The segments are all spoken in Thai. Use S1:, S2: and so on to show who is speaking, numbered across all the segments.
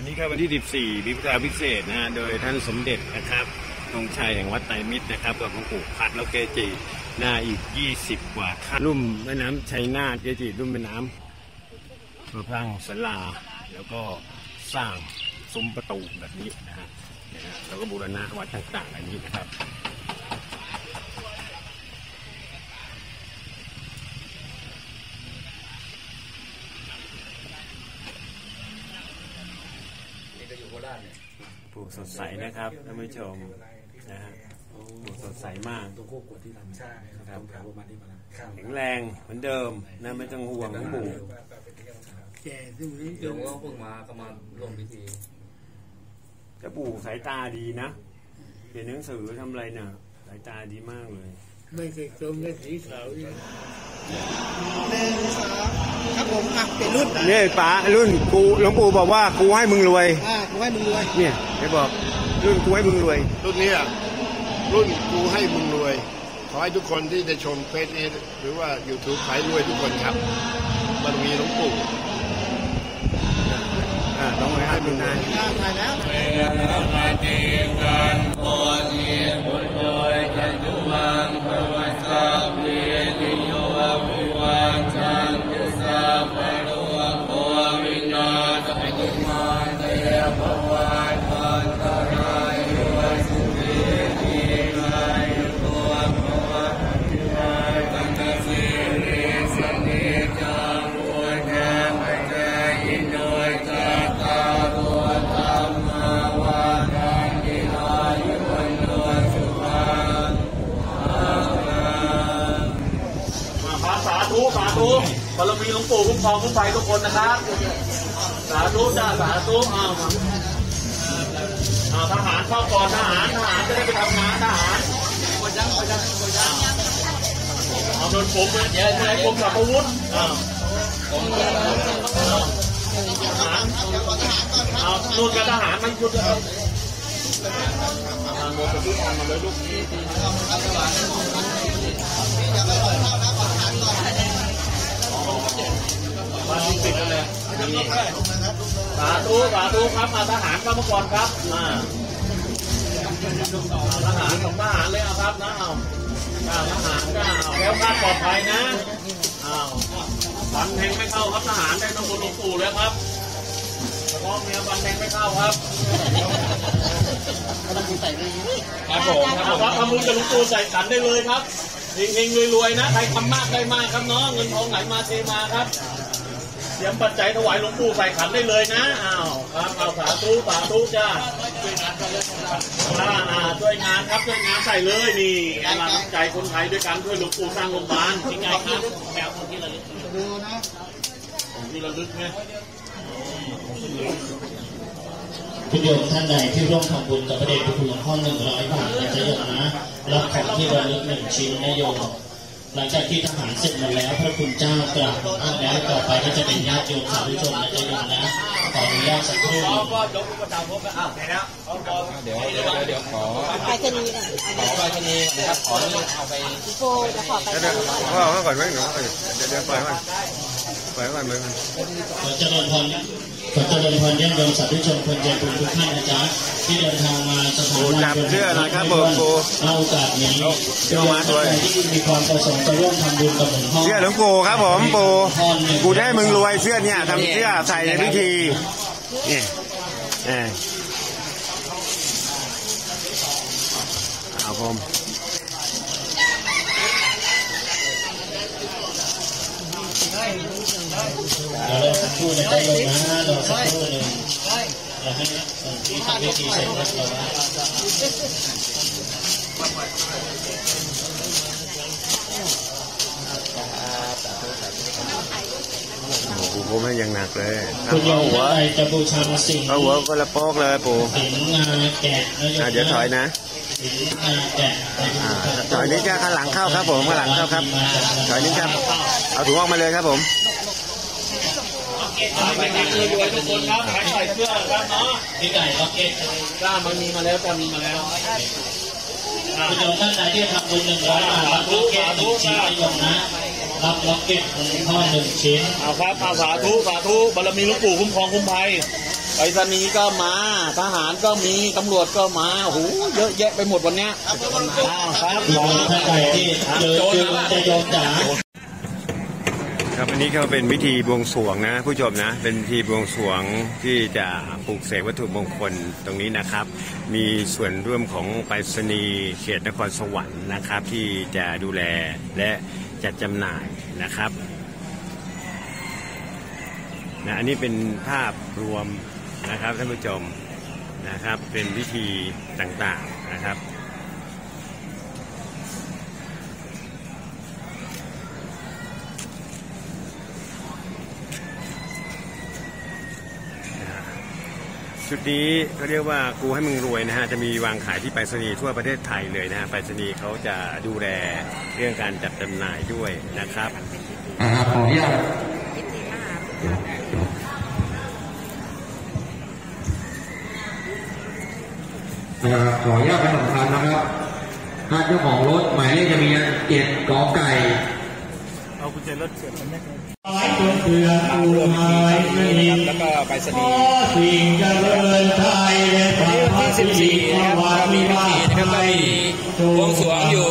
S1: วันนี้ก็วันที่14มีพุทธาพิเศษนะโดยท่านสมเด็จนะครับธงชัยแห่งวัดไตรมิตรนะครับกับหลวงปู่พัดแล้วเกจิหน้าอีก20กว่าท่านลุ่มแม่น้ำชัยนาทเกจิลุ่มแม่น้ำเพื่อสร้างศาลาแล้วก็สร้างซุ้มประตูแบบนี้นะฮะแล้วก็บูรณะวัดต่างๆอันนี้นะครับปู่สดใสนะครับท่านผู้ชมนะฮะปู่สดใสมาก
S2: ตัวควบกดที่ทำใช่ครับประมาณนี้มา
S1: แข็งแรงเหมือนเดิมนะไม่ต้องห่วงปู่
S2: แก่ซึ่ง
S3: เดี๋ยวก็เพิ่งมาก็มาลงพิธี
S1: แต่ปู่สายตาดีนะเขียนหนังสือทำอะไรเนี่ยสายตาดีมากเลย
S2: ไม่เคยจมไม่สีขาว
S4: 1 2ครับผมอ่ะเป็นรุ่น
S1: เนี่ยป๋ารุ่นกูหลวงปู่บอกว่ากูให้มึงรวย
S4: กูให้มึงรวย
S1: เนี่ยไปบอกรุ่นกูให้มึงรวย
S5: รุ่นนี้รุ่นกูให้มึงรวยขอให้ทุกคนที่ได้ชมเฟซนี้หรือว่า YouTube ขายรวยทุกคนครับบารมีหลวงปู่
S1: ต้องให้มึงได้
S4: ถ่ายแล้ว
S3: มาเตียงกันโอทีบุญโดยจันทุวังพระวัสสัพเพติโยวิวังจันตุสัพพะโลโควินาศสัพพะเตภวัตอันตรายสุขีทีกายโกภวะตัณสีริสนิจังโอเทปัจจายโนจัตตาโรธรรมวาทันติอายุวันโนสุขัง
S6: สาธุบารมีหลวงปู่คุ้มครองคุ้มภัยทุกคนนะครับสาธุจ้าสาธุทหารเข้าก่อนทหารจะได้ไปทำงานทหารเอาโดนผมเดี๋ยวให้ผมขับอาวุธทหารเอานู่นกับทหารมันชุดเลยหมดไปทุกคนมาเลยลูกบ้านติดกันเลยสาธุครับทหารเข้ามาก่อนครับทหารของทหารเลยครับนะทหารก็แล้วคาดปลอดภัยนะฟันแทงไม่เข้าครับทหารได้ต้องบนหลวงปู่แล้วครับเฉพาะเมียฟันแทงไม่เข้าครับครับผมทำบุญกับหลวงปู่ใส่ขันได้เลยครับเฮงๆรวยๆนะใครทำมากได้มากครับเนาะเงินทองไหลมาเทมาครับเตรียมปัจจัยถวายหลวงปู่ใส่ขันได้เลยนะครับสาธุจ้าช่วยงานครับช่วยงานใส่เลยนี่กำลังใจคนไทยด้วยกันช่วยหลวงปู่สร้างโรงพยาบาลจริงไงครับแมวของที่ระลึกดูนะของที่ระลึกไง
S7: ผู้โยมท่านใดที่ร่วมทำบุญกับพระเดชพระคุณหลวงพ่อ100 บาทนะจะโยมนะรับของที่ระลึก1 ชิ้นนะโยมหลังจากที่ทหารเสร็จมาแล้วพระคุณเจ้ากล่าวแล้วต่อไปก็จะเป็นญาติโยมสาธุชนนะจะโยมนะขออนุญาตสักครู่เ
S3: ดี๋ยวขอ
S4: ไปชนี
S3: นะครับขอเอาไป
S4: โฟจะขอไป
S1: ก่อนไหมหนูเดี๋ยวปล่อยมันเลย
S7: ขอเจริญพรญาติโยมสาธุชนคนใจบุญทุกท่านนะจ๊ะที่เดินทางมาสถาน
S1: จับเสื้อหน่อยครับผม
S7: เอาโอกาสนี้โยมท่านใดที่มีความประสงค์จะร่วมทำบุญกับหลวงพ่อ
S1: เสื้อหลวงปู่ครับผมปู่กูได้มึงรวยเสื้อเนี่ยทำเสื้อใส่ในพิธีนี่เอาผม
S7: เราสักครู่ได้ลงนะเราสักครู่หนึ่งเราให้ที่ทำพิธีเสร็จแล้ว
S1: ผมให้ยังหนักเลย
S7: คุณโยมท่านใดจะบูชาสิ่ง
S1: เอาหัวคนละโป๊กเลยปู่เดี๋ยวถอยนะถอยนี้จะข้างหลังเข้าครับผมข้างหลังเข้าครับถอยนี้ครับเอาถุงออกมาเลยครับผม
S6: ไปทางรวยทุกคนครับใครใส่เสื้อครับเนาะ
S7: พี่ไก่ล็อกเก็ต
S6: มันมีมาแล้วมีมาแล้ว
S7: คุณโยมท่านใดที่ทำบุญ100 บาทรับล็อกเก็ต1 ชิ้นโยมนะรับล็อกเก็ตของพ่อ1 ชิ้น
S6: เอาครับสาธุบารมีหลวงปู่คุ้มครองคุ้มภัยไปไปรษณีย์ก็มาทหารก็มีตำรวจก็มาโอ้โหเยอะแยะไปหมดวันเนี้ยครับ
S7: พี่น้องท่านใดที่เจอจะโยมจ๋า
S1: ครับอันนี้ก็เป็นพิธีบวงสรวงนะผู้ชมนะเป็นพิธีบวงสรวงที่จะปลูกเสกวัตถุมงคลตรงนี้นะครับมีส่วนร่วมของไปรษณีย์เขตนครสวรรค์นะครับที่จะดูแลและจัดจำหน่ายนะครับนะอันนี้เป็นภาพรวมนะครับท่านผู้ชมนะครับเป็นพิธีต่างๆนะครับชุดนี้เขาเรียกว่ากูให้มึงรวยนะฮะจะมีวางขายที่ไปรษณีย์ทั่วประเทศไทยเลยนะฮะไปรษณีย์เขาจะดูแลเรื่องการจัดจำหน่ายด้วยนะครับ
S3: ขออนุญาตขออนุญาตเป็นสำคัญนะครับท่านเจ้าของรถหมายเลขทะเบียน7 กไก่
S2: เอากุญแจรถเสียบมันแม่
S3: ตัวเตือนตัวไม้
S2: แล้วก็ไปสนี
S3: สิ่งเจริญไทยและพระพัฒนีวัดมีมานะครับมี
S2: วงสรวงอยู่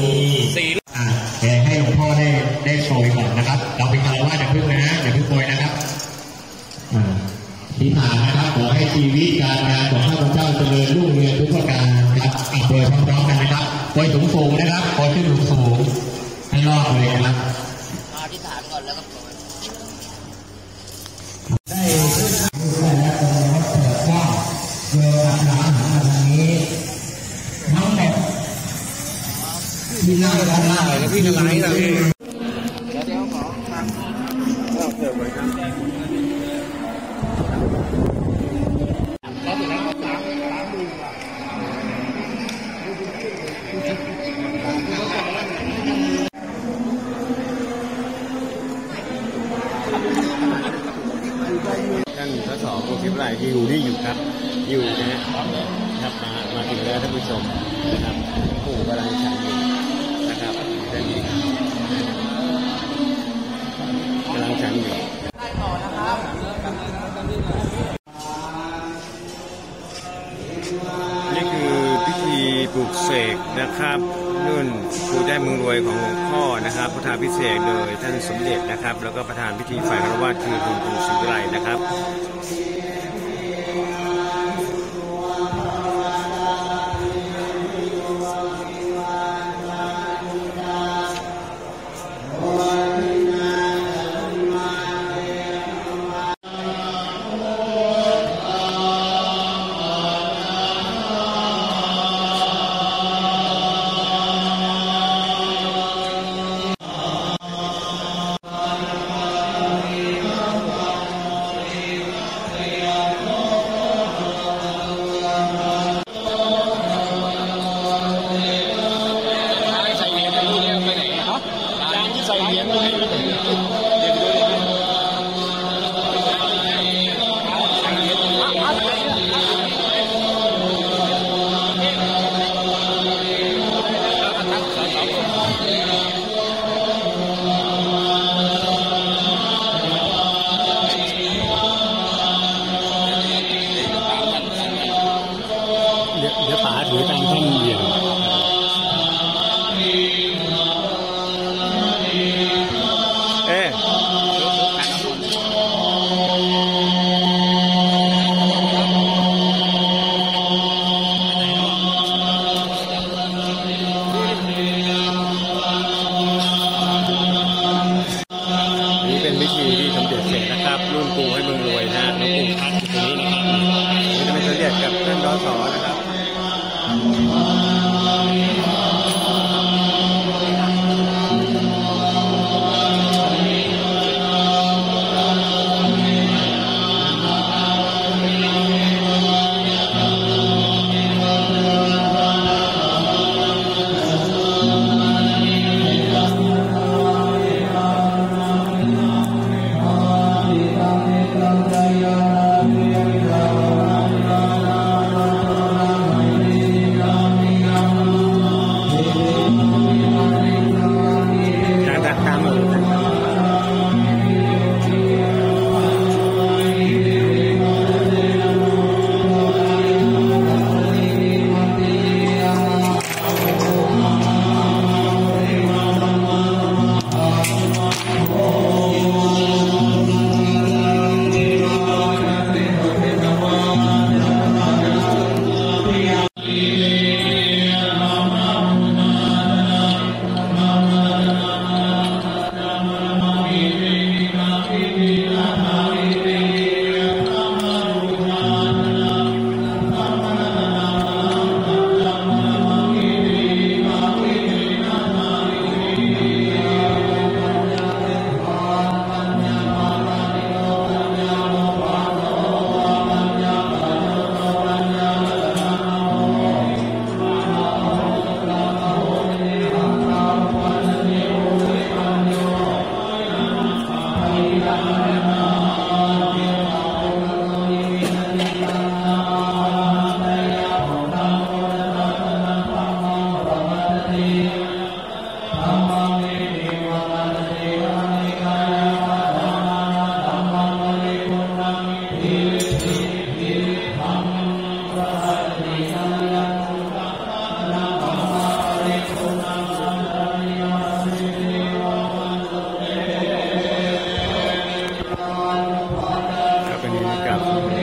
S3: 4ให้หลวงพ่อได้โปรยก่อนนะครับเราเป็นคารวะอย่าเพิ่งนะอย่าเพิ่งโปรยนะครับที่ผ่านนะครับขอให้ชีวิตการงานของข้าพเจ้าเจริญรุ่งเรืองทุกประการครับโปรยพร้อมๆกันนะครับโปรยสูงๆนะครับโปรยขึ้นสูงๆให้รอดเลยนะครับ
S4: อธิษฐานก่อนแล้วก็โปรย
S3: ได้แล้วตรงนี้เถิดว่าโยมหลานมาทางนี้ทั้งหมดที่นั่งด้านล่างแล้วพี่จะไล่เราเอง
S2: เดี๋ยวขอทางเสิร์ฟเลยครับ
S1: ท่านสสโกศิวราอยู่นี่อยู่ครับอยู่นะครับมาถึงแล้วท่านผู้ชมนะครับผู้กำลังฉันอยู่นะครับด้านนี้กำลังฉันอยู่นี่คือพิธีปลุกเสกนะครับนุ่นกูได้มึงรวยของหลวงพ่อนะครับประธานพิเศษโดยท่านสมเด็จนะครับแล้วก็ประธานพิธีฝ่ายฆราวาสคือคุณครูศิวิไลนะครับเดี๋ยวป๋าถือตามท่านเดียวนี่เป็นวิธีที่สมเด็จเสร็จนะครับรุ่นปู่ให้มึงรวยนะหลวงปู่พัดตรงนี้นะครับนี่จะเป็นเรียกกับท่านดส.นะครับนี้กับ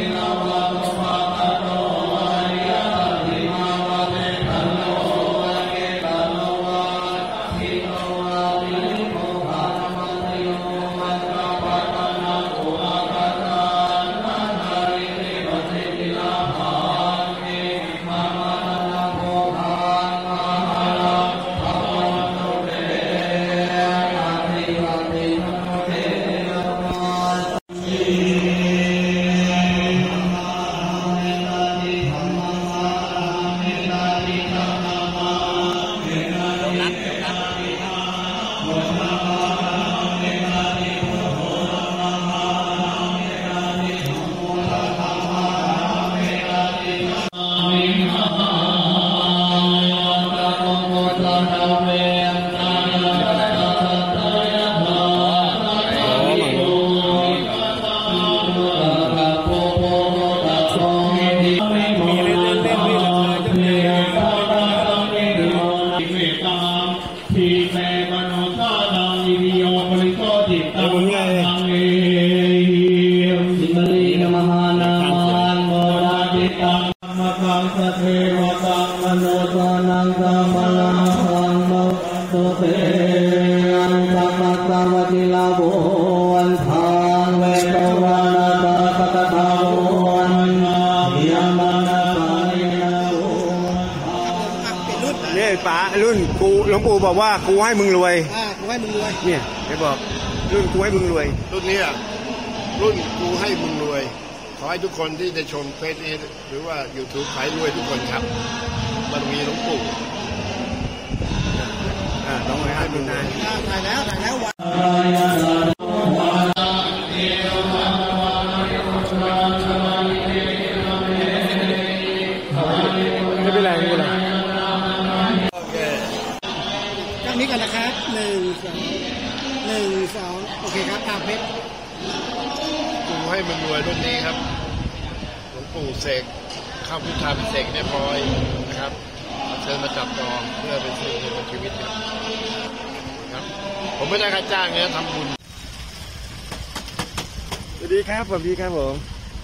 S1: ป๋ารุ่นกูหลวงปู่บอกว่ากูให้มึงรวย
S2: กูให้มึงรวย
S1: เนี่ยไปบอกรุ่นกูให้มึงรวย
S5: รุ่นนี้รุ่นกูให้มึงรวยขอให้ทุกคนที่ได้ชมเฟซนี้หรือว่า YouTube ขายรวยทุกคนครับบารมีหลวงปู่
S1: ต้องให้มึงได้
S2: ถ่ายแล้ว
S1: ไม่เป็นไร
S2: ด้านนี้กันนะครับ1 2โอเคครับตามเพชร
S5: กูให้มึงรวยรุ่นนี้ครับหลวงปู่เสกข้าวพุทธาพิเศษแม่พลอยนะครับเชิญมาจับจองเพื่อเป็นสิ่งในชีวิตครับผมไม่ได้ค่าจ้างเนี่ยทำบุญ
S1: สวัสดีครับผมพี่ครับผม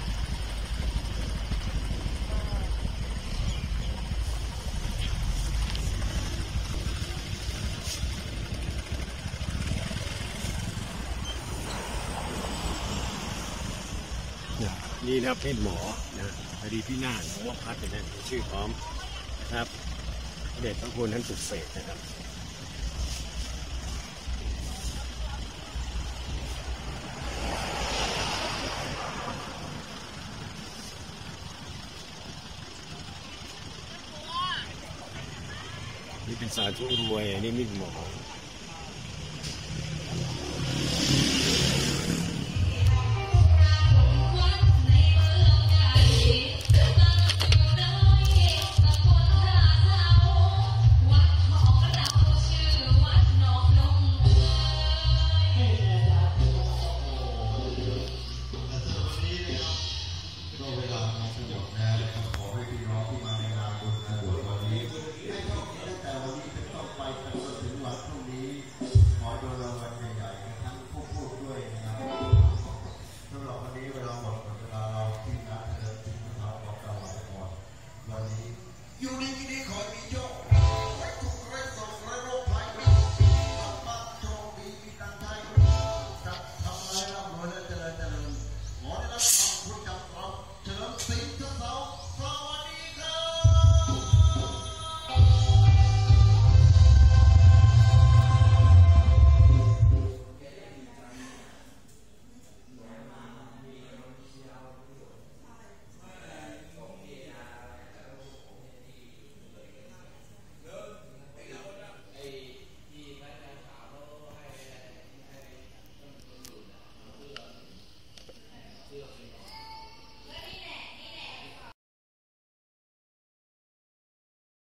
S1: นี่นะครับเพศหมอนะพอดีพี่นาฏหลวงพ่อพัดเนี่ยชื่อพร้อมนะครับเด็กพระคุณท่านปลุกเสกนะครับนี่เป็นสาธุรวยนี่มีดหมอ